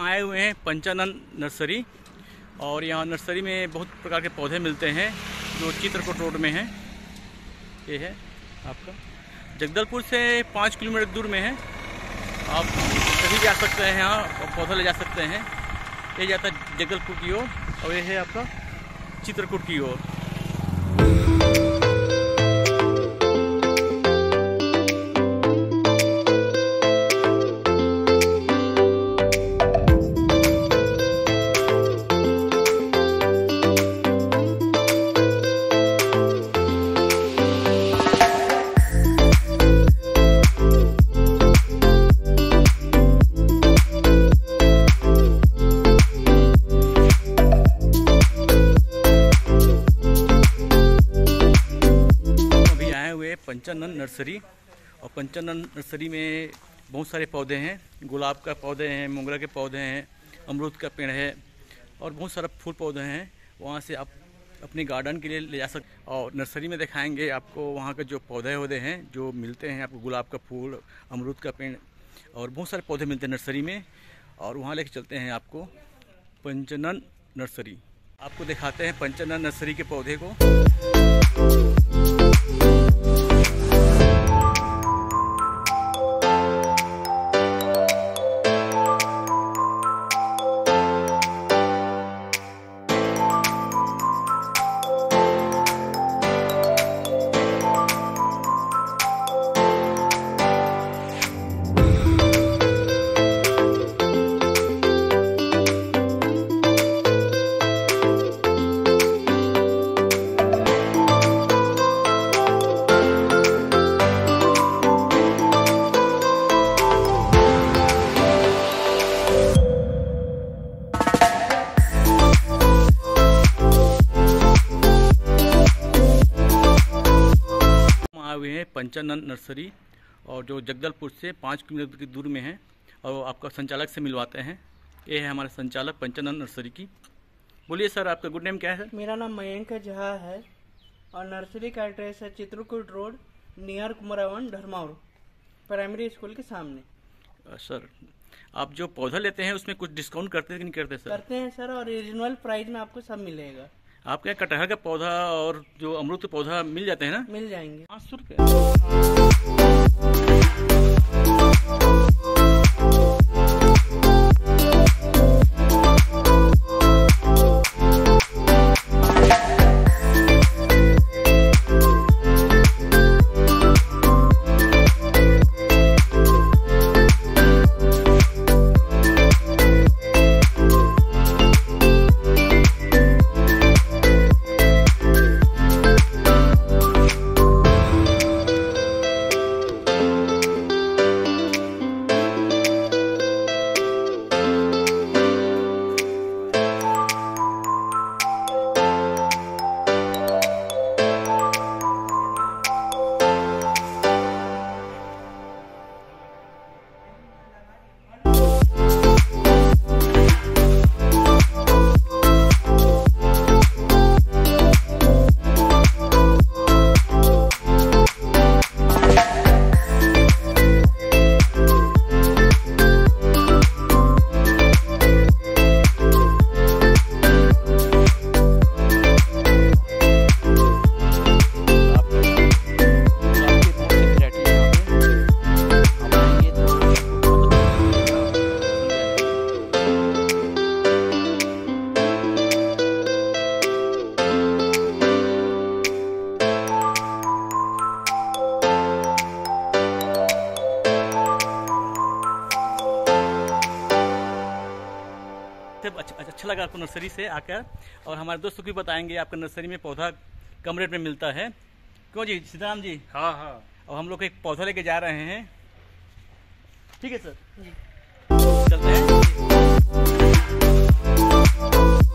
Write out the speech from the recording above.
आए हुए हैं पंचानन नर्सरी और यहाँ नर्सरी में बहुत प्रकार के पौधे मिलते हैं जो चित्रकूट रोड में है। ये है आपका जगदलपुर से 5 किलोमीटर दूर में है। आप कभी जा सकते हैं, यहाँ पौधा ले जा सकते हैं। ये जाता है जगदलपुर की ओर और ये है आपका चित्रकूट की ओर। पंचानन नर्सरी और पंचानन नर्सरी में बहुत सारे पौधे हैं। गुलाब का पौधे हैं, मोगरा के पौधे हैं, अमरूद का पेड़ है और बहुत सारा फूल पौधे हैं। वहाँ से आप अपने गार्डन के लिए ले जा सकते। और नर्सरी में दिखाएंगे आपको वहाँ के जो पौधे होते हैं जो मिलते हैं आपको, गुलाब का फूल, अमरूद का पेड़ और बहुत सारे पौधे मिलते हैं नर्सरी में। और वहाँ लेके चलते हैं आपको पंचानन नर्सरी। आपको दिखाते हैं पंचानन नर्सरी के पौधे को। हुए हैं पंचानन नर्सरी और जो जगदलपुर से 5 किलोमीटर की दूर में है और आपका संचालक से मिलवाते हैं। ये है हमारे संचालक पंचानन नर्सरी की। बोलिए सर, आपका गुड नेम क्या है सर? मेरा नाम मयंक झा है और नर्सरी का एड्रेस है Chitrakoot road near Kumrawan Dharmawar primary school के सामने। सर आप जो पौधा लेते हैं उसमें कुछ डिस्काउंट करते हैं कि नहीं करते सर? करते हैं सर और रीजनेबल प्राइस में आपको सब मिलेगा। आपके यहाँ कटहल का पौधा और जो अमरूद के पौधा मिल जाते हैं ना? मिल जाएंगे। 500 रुपये। अच्छा लगा आपको नर्सरी से आकर। और हमारे दोस्तों को बताएंगे आपका नर्सरी में पौधा कम रेट में मिलता है। क्यों जी सीताराम जी? हाँ हाँ। और हम लोग एक पौधा लेके जा रहे हैं। ठीक है सर, जी। चलते हैं।